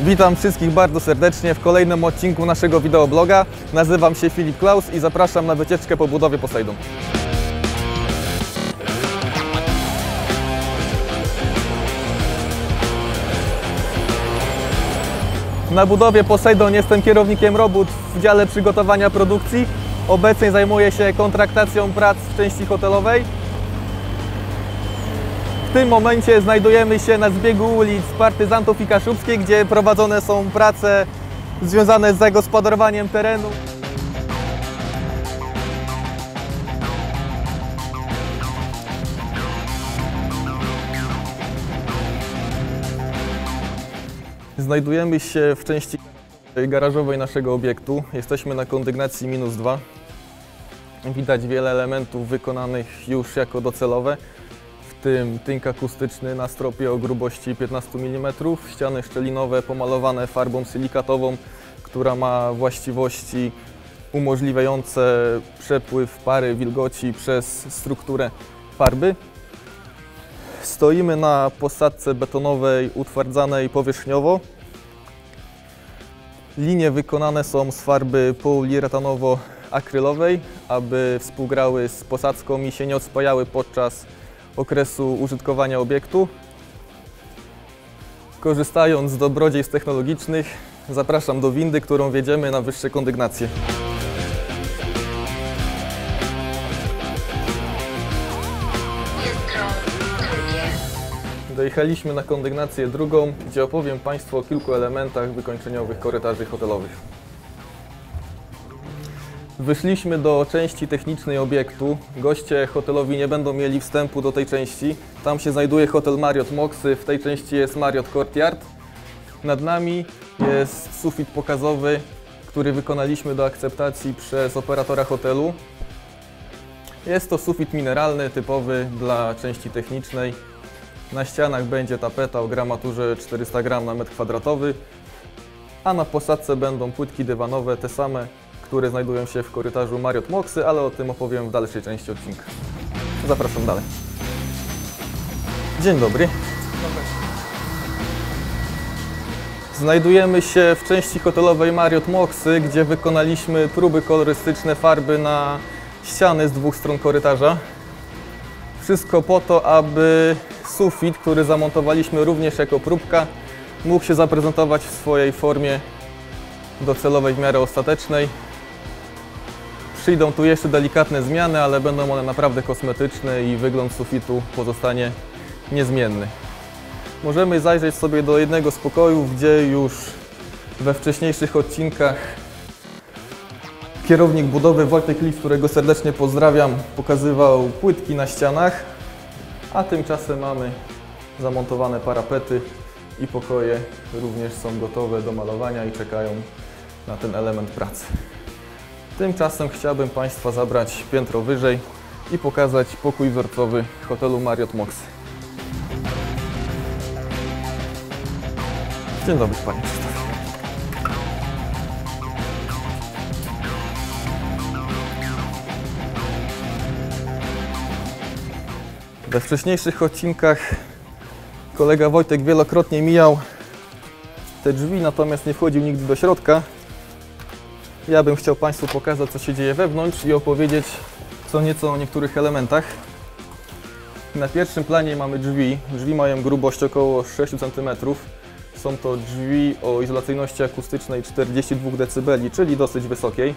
Witam wszystkich bardzo serdecznie w kolejnym odcinku naszego wideobloga. Nazywam się Filip Klaus i zapraszam na wycieczkę po budowie Poseidon. Na budowie Poseidon jestem kierownikiem robót w dziale przygotowania produkcji. Obecnie zajmuję się kontraktacją prac w części hotelowej. W tym momencie znajdujemy się na zbiegu ulic Partyzantów i Kaszubskiej, gdzie prowadzone są prace związane z zagospodarowaniem terenu. Znajdujemy się w części garażowej naszego obiektu. Jesteśmy na kondygnacji -2. Widać wiele elementów wykonanych już jako docelowe, w tym tynk akustyczny na stropie o grubości 15 mm, ściany szczelinowe pomalowane farbą silikatową, która ma właściwości umożliwiające przepływ pary wilgoci przez strukturę farby. Stoimy na posadce betonowej utwardzanej powierzchniowo. Linie wykonane są z farby poliuretanowo-akrylowej, aby współgrały z posadzką i się nie odspajały podczas okresu użytkowania obiektu. Korzystając z dobrodziejstw technologicznych, zapraszam do windy, którą wiedziemy na wyższe kondygnacje. Dojechaliśmy na kondygnację drugą, gdzie opowiem Państwu o kilku elementach wykończeniowych korytarzy hotelowych. Wyszliśmy do części technicznej obiektu. Goście hotelowi nie będą mieli wstępu do tej części. Tam się znajduje hotel Marriott Moxy, w tej części jest Marriott Courtyard. Nad nami jest sufit pokazowy, który wykonaliśmy do akceptacji przez operatora hotelu. Jest to sufit mineralny, typowy dla części technicznej. Na ścianach będzie tapeta o gramaturze 400 g na metr kwadratowy, a na posadce będą płytki dywanowe, te same, które znajdują się w korytarzu Marriott Moxy, ale o tym opowiem w dalszej części odcinka. Zapraszam dalej. Dzień dobry. Znajdujemy się w części hotelowej Marriott Moxy, gdzie wykonaliśmy próby kolorystyczne farby na ściany z dwóch stron korytarza. Wszystko po to, aby sufit, który zamontowaliśmy również jako próbka, mógł się zaprezentować w swojej formie docelowej w miarę ostatecznej. Przyjdą tu jeszcze delikatne zmiany, ale będą one naprawdę kosmetyczne i wygląd sufitu pozostanie niezmienny. Możemy zajrzeć sobie do jednego z pokojów, gdzie już we wcześniejszych odcinkach kierownik budowy Wojtek Lis, którego serdecznie pozdrawiam, pokazywał płytki na ścianach, a tymczasem mamy zamontowane parapety i pokoje również są gotowe do malowania i czekają na ten element pracy. Tymczasem chciałbym Państwa zabrać piętro wyżej i pokazać pokój wzorcowy hotelu Marriott Moxy. Dzień dobry Panie Krzysztofie. We wcześniejszych odcinkach kolega Wojtek wielokrotnie mijał te drzwi, natomiast nie wchodził nigdy do środka. Ja bym chciał Państwu pokazać, co się dzieje wewnątrz i opowiedzieć co nieco o niektórych elementach. Na pierwszym planie mamy drzwi. Drzwi mają grubość około 6 cm. Są to drzwi o izolacyjności akustycznej 42 dB, czyli dosyć wysokiej.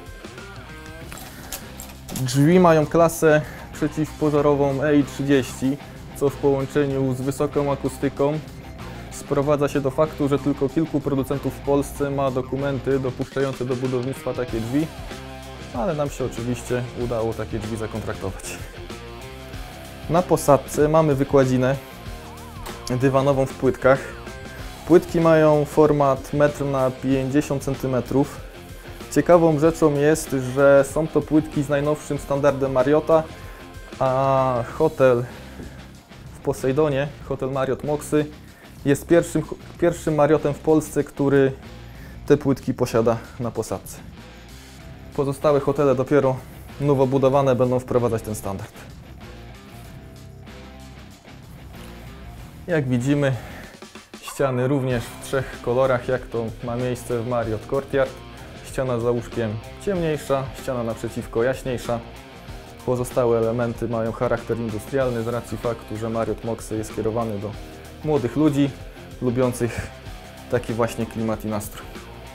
Drzwi mają klasę przeciwpożarową EI30, co w połączeniu z wysoką akustyką sprowadza się do faktu, że tylko kilku producentów w Polsce ma dokumenty dopuszczające do budownictwa takie drzwi, ale nam się oczywiście udało takie drzwi zakontraktować. Na posadce mamy wykładzinę dywanową w płytkach. Płytki mają format 1,50 m. Ciekawą rzeczą jest, że są to płytki z najnowszym standardem Marriotta, a hotel w Poseidonie, hotel Marriott Moxy, jest pierwszym Marriottem w Polsce, który te płytki posiada na posadce. Pozostałe hotele dopiero nowo budowane będą wprowadzać ten standard. Jak widzimy, Ściany również w 3 kolorach, jak to ma miejsce w Marriott Courtyard. Ściana za łóżkiem ciemniejsza, ściana naprzeciwko jaśniejsza. Pozostałe elementy mają charakter industrialny z racji faktu, że Marriott Moxy jest kierowany do młodych ludzi lubiących taki właśnie klimat i nastrój.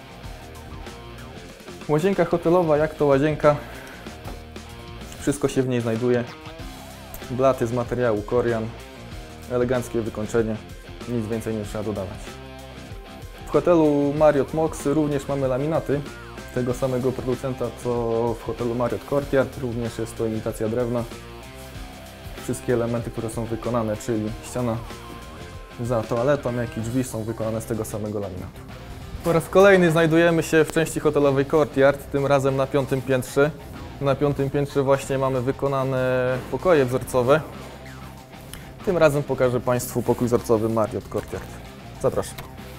Łazienka hotelowa, jak to łazienka, wszystko się w niej znajduje. Blaty z materiału Corian, eleganckie wykończenie, nic więcej nie trzeba dodawać. W hotelu Marriott Moxy również mamy laminaty tego samego producenta co w hotelu Marriott Courtyard, również jest to imitacja drewna. Wszystkie elementy, które są wykonane, czyli ściana za toaletą, jak i drzwi są wykonane z tego samego laminatu. Po raz kolejny znajdujemy się w części hotelowej Courtyard, tym razem na 5. piętrze. Na 5. piętrze właśnie mamy wykonane pokoje wzorcowe. Tym razem pokażę Państwu pokój wzorcowy Marriott Courtyard. Zapraszam.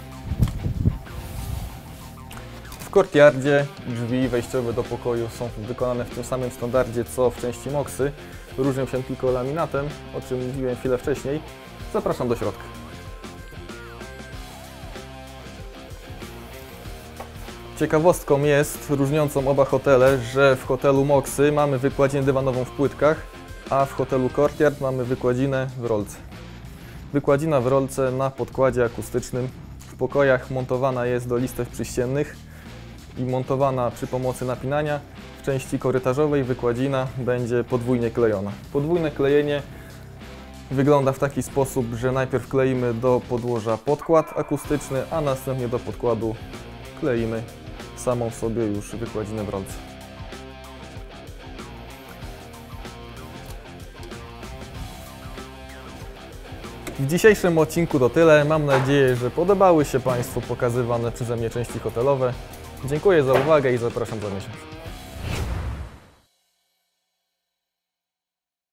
W Courtyardzie drzwi wejściowe do pokoju są wykonane w tym samym standardzie co w części Moxy. Różnią się tylko laminatem, o czym mówiłem chwilę wcześniej. Zapraszam do środka. Ciekawostką jest, różniącą oba hotele, że w hotelu Moxy mamy wykładzinę dywanową w płytkach, a w hotelu Courtyard mamy wykładzinę w rolce. Wykładzina w rolce na podkładzie akustycznym. W pokojach montowana jest do listew przyściennych i montowana przy pomocy napinania. W części korytarzowej wykładzina będzie podwójnie klejona. Podwójne klejenie wygląda w taki sposób, że najpierw kleimy do podłoża podkład akustyczny, a następnie do podkładu kleimy samą sobie już wykładzinę w rolce. W dzisiejszym odcinku to tyle. Mam nadzieję, że podobały się Państwu pokazywane przeze mnie części hotelowe. Dziękuję za uwagę i zapraszam za miesiąc.